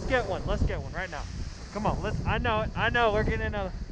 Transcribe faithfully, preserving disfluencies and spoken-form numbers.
get one. Let's get one right now. Come on, let's, I know it, I know, we're getting another.